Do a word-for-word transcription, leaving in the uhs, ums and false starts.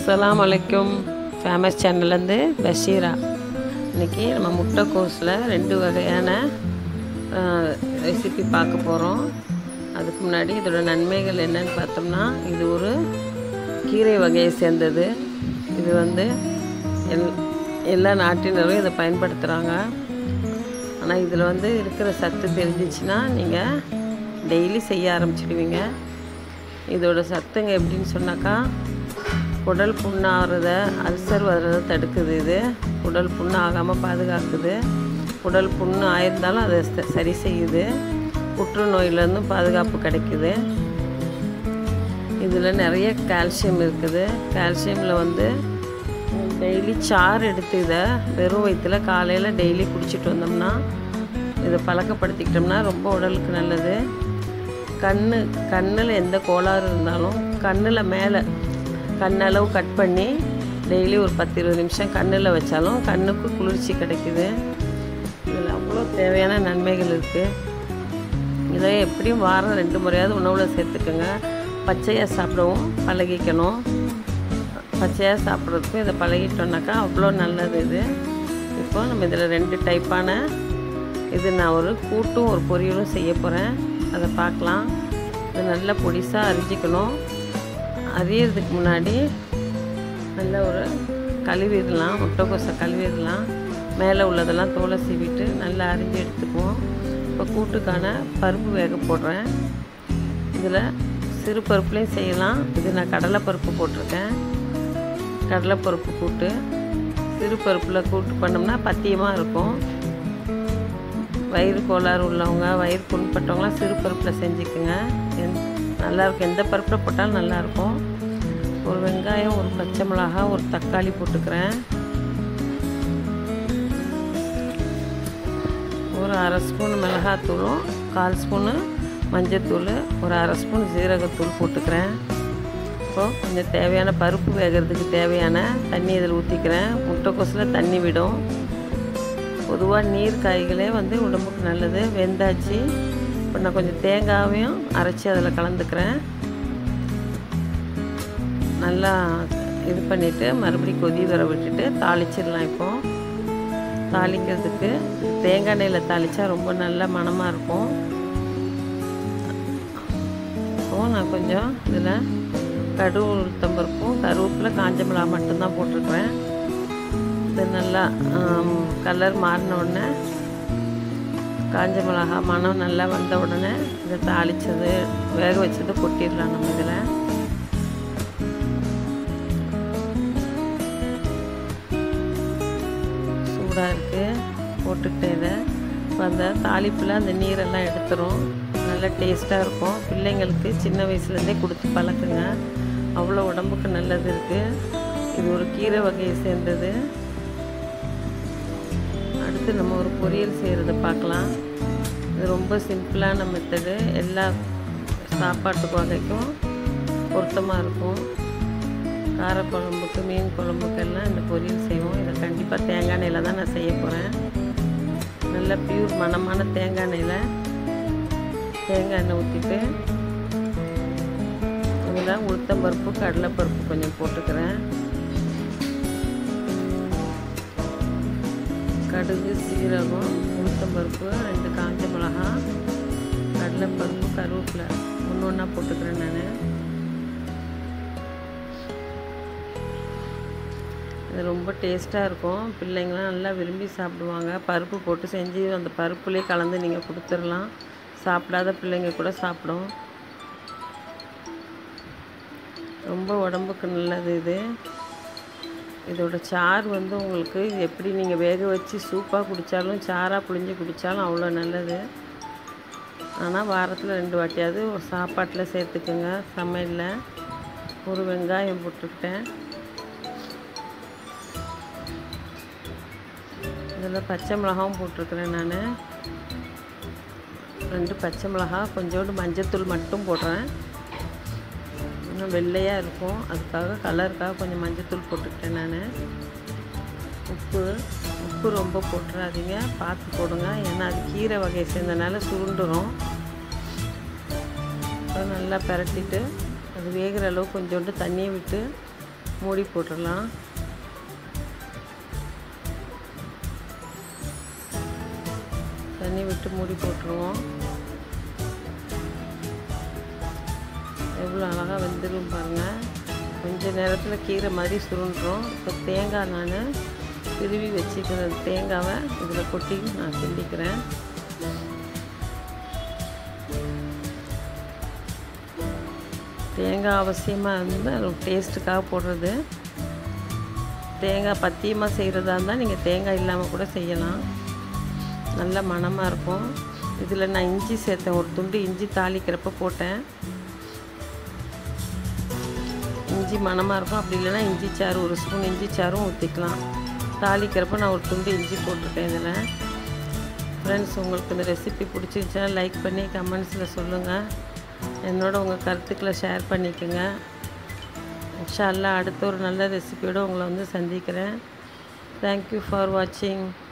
அஸ்ஸலாமு அலைக்கும். ஃபேமஸ் சேனல்லேருந்து பஷீரா. இன்றைக்கி நம்ம முட்டைக்கோஸில் ரெண்டு வகையான ரெசிபி பார்க்க போகிறோம். அதுக்கு முன்னாடி இதோட நன்மைகள் என்னன்னு பார்த்தோம்னா, இது ஒரு கீரை வகையை சேர்ந்தது. இது வந்து எல் எல்லா நாட்டினரும் இதை பயன்படுத்துகிறாங்க. ஆனால் இதில் வந்து இருக்கிற சத்து தெரிஞ்சிச்சுன்னா நீங்கள் டெய்லி செய்ய ஆரம்பிச்சிடுவீங்க. இதோட சத்துங்க எப்படின்னு சொன்னாக்கா, குடல் புண்ணாகிறத, அல்சர் வர்றதை தடுக்குது. இது குடல் புண்ணு ஆகாமல் பாதுகாக்குது. குடல் புண்ணு ஆயிருந்தாலும் அதை சரி செய்யுது. புற்றுநோயிலேருந்தும் பாதுகாப்பு கிடைக்குது. இதில் நிறைய கால்சியம் இருக்குது. கால்சியமில் வந்து டெய்லி சாறு எடுத்து இதை வெறும் வயிற்றில் காலையில் டெய்லி குடிச்சிட்டு வந்தோம்னா, இதை பழக்கப்படுத்திக்கிட்டோம்னா ரொம்ப உடலுக்கு நல்லது. கண்ணு கண்ணில் எந்த கோளாறு இருந்தாலும் கண்ணில் மேலே கண்ணளவு கட் பண்ணி டெய்லி ஒரு பத்து இருபது நிமிஷம் கண்ணில் வச்சாலும் கண்ணுக்கு குளிர்ச்சி கிடைக்குது. இதில் அவ்வளோ தேவையான நன்மைகள் இருக்குது. இதை எப்படியும் வாரம் ரெண்டு முறையாவது உணவில் சேர்த்துக்கோங்க. பச்சையாக சாப்பிடவும் பழகிக்கணும். பச்சையாக சாப்பிட்றதுக்கும் இதை பழகிட்டோன்னாக்கா அவ்வளோ நல்லது. இது இப்போ நம்ம இதில் ரெண்டு டைப்பான இது நான் ஒரு கூட்டும் ஒரு பொரியலும் செய்ய போகிறேன். அதை பார்க்கலாம். இது நல்லா பொடிசாக அரிஞ்சிக்கணும். அரியறதுக்கு முன்னாடி நல்லா ஒரு கழுவிடலாம். முட்டைக்கோஸை கழுவிடலாம். மேலே உள்ளதெல்லாம் தோலை சீவிட்டு நல்லா அரிஞ்சு எடுத்துக்குவோம். இப்போ கூட்டுக்கான பருப்பு வேக போடுறேன். இதில் சிறு பருப்புலேயும் செய்யலாம். இது நான் கடலைப்பருப்பு போட்டிருக்கேன். கடலைப்பருப்பு கூட்டு சிறு பருப்பில் கூட்டு பண்ணோம்னா பத்தியமாக இருக்கும். வயிறு கோளாறு உள்ளவங்க, வயிறு புண்பட்டவங்களாம் சிறு பருப்பில் செஞ்சுக்குங்க. எந் நல்லாயிருக்கும். எந்த பருப்பில் போட்டாலும் நல்லாயிருக்கும். ஒரு வெங்காயம், ஒரு பச்சை மிளகா, ஒரு தக்காளி போட்டுக்கிறேன். ஒரு அரை ஸ்பூன் மிளகாத்தூளும் கால் ஸ்பூனு மஞ்சத்தூள், ஒரு அரை ஸ்பூன் ஜீரகத்தூள் போட்டுக்கிறேன். இப்போது கொஞ்சம் தேவையான பருப்பு வேகிறதுக்கு தேவையான தண்ணி இதில் ஊற்றிக்கிறேன். முட்டைக்கோஸில் தண்ணி விடும். பொதுவாக நீர் காய்களே வந்து உடம்புக்கு நல்லது. வெந்தாச்சு. இப்போ நான் கொஞ்சம் தேங்காவையும் அரைச்சி அதில் கலந்துக்கிறேன். நல்லா இது பண்ணிவிட்டு மறுபடியும் கொதி வர விட்டுட்டு தாளிச்சிடலாம். இப்போது தாளிக்கிறதுக்கு தேங்காய் எண்ணெயில் தாளித்தா ரொம்ப நல்ல மணமாக இருக்கும். இப்போது நான் கொஞ்சம் இதில் கடுகு, உளுத்தம்பருப்பும், கருவேப்பிலை, காஞ்ச மிளகா மட்டும்தான் போட்டிருக்கிறேன். இது நல்லா கலர் மாறின உடனே, காஞ்ச மிளகா மணம் நல்லா வந்த உடனே இதை தாளித்தது வேக வச்சது கொட்டிடலாம். நம்ம இதில் சூடாக இருக்குது. போட்டுக்கிட்டே இதை இப்போ அந்த தாளிப்பில் அந்த நீரெல்லாம் எடுத்துரும். நல்லா டேஸ்ட்டாக இருக்கும். பிள்ளைங்களுக்கு சின்ன வயசுலேருந்தே கொடுத்து பழக்குங்க. அவ்வளோ உடம்புக்கு நல்லது இருக்குது. இது ஒரு கீரை வகையை சேர்ந்தது. அடுத்து நம்ம ஒரு பொரியல் செய்கிறத பார்க்கலாம். இது ரொம்ப சிம்பிளான மெத்தடு. எல்லா சாப்பாட்டு வகைக்கும் பொருத்தமாக இருக்கும். காரக்குழம்புக்கு, மீன் குழம்புக்கெல்லாம் இந்த பொரியல் செய்வோம். இதை கண்டிப்பாக தேங்காய் எண்ணெயில் தான் நான் செய்ய போகிறேன். நல்ல பியூர் மணமான தேங்காய் எண்ணெயில் தேங்காய் எண்ணெய் ஊற்றிட்டு இதில் உளுத்தம்பருப்பு, கடலைப்பருப்பு கொஞ்சம் போட்டுக்கிறேன். கடுகு, சீரகம், உளுத்தம்பருப்பு, ரெண்டு காஞ்ச மிளகா, கடலைப்பருப்பு, கருவேப்பிலை ஒன்று ஒன்றா போட்டுக்கிறேன். நான் இது ரொம்ப டேஸ்ட்டாக இருக்கும். பிள்ளைங்களாம் நல்லா விரும்பி சாப்பிடுவாங்க. பருப்பு போட்டு செஞ்சு அந்த பருப்புலேயே கலந்து நீங்கள் கொடுத்துடலாம். சாப்பிடாத பிள்ளைங்க கூட சாப்பிடும். ரொம்ப உடம்புக்கு நல்லது இது. இதோட சாறு வந்து உங்களுக்கு எப்படி நீங்கள் வேக வச்சு சூப்பாக குடித்தாலும், சாராக புழிஞ்சு குடித்தாலும் அவ்வளோ நல்லது. ஆனால் வாரத்தில் ரெண்டு வாட்டியாவது ஒரு சாப்பாட்டில் சேர்த்துக்குங்க. சமையலில் ஒரு வெங்காயம் போட்டுக்கிட்டேன். இதில் பச்சை மிளகாவும் போட்டிருக்கிறேன். நான் ரெண்டு பச்சை மிளகா, கொஞ்சோண்டு மஞ்சத்தூள் மட்டும் போடுறேன். இன்னும் வெள்ளையாக இருக்கும். அதுக்காக கலருக்காக கொஞ்சம் மஞ்சத்தூள் போட்டுக்கிட்டேன். நான் உப்பு உப்பு ரொம்ப போட்டுறாதீங்க, பார்த்து போடுங்க. ஏன்னா அது கீரை வகையை சேர்ந்தனால சுருண்டுரும். நல்லா பரட்டிட்டு அது வேகிற அளவு கொஞ்சோண்டு தண்ணியை விட்டு மூடி போட்டுடலாம். தண்ணி விட்டு மூடி போட்டுருவோம். எவ்வளோ அழகாக வெந்துடும் பாருங்கள். கொஞ்சம் நேரத்தில் கீரை மாதிரி சுருண்டுரும். இப்போ தேங்காய் நான் திருவி வச்சுக்கிற தேங்காவை இதில் கொட்டி நான் கிண்டிக்கிறேன். தேங்காய் அவசியமாக இருந்தால் டேஸ்ட்டுக்காக போடுறது. தேங்காய் பத்தியமாக செய்கிறதா இருந்தால் நீங்கள் தேங்காய் இல்லாமல் கூட செய்யலாம். நல்ல மணமாக இருக்கும். இதில் நான் இஞ்சி சேர்த்தேன். ஒரு துண்டு இஞ்சி தாளிக்கிறப்ப போட்டேன். இஞ்சி மணமாக இருக்கும். அப்படி இல்லைன்னா இஞ்சி சாறு ஒரு ஸ்பூன் இஞ்சி சாறும் ஊற்றிக்கலாம். தாளிக்கிறப்ப நான் ஒரு துண்டு இஞ்சி போட்டிருக்கேன் இதில். ஃப்ரெண்ட்ஸ், உங்களுக்கு இந்த ரெசிபி பிடிச்சிருந்துச்சுன்னா லைக் பண்ணி கமெண்ட்ஸில் சொல்லுங்கள். என்னோட உங்கள் கருத்துக்களை ஷேர் பண்ணிக்கோங்க. இன்ஷா அல்லாஹ் அடுத்த ஒரு நல்ல ரெசிபியோடு உங்களை வந்து சந்திக்கிறேன். தேங்க்யூ ஃபார் வாட்சிங்.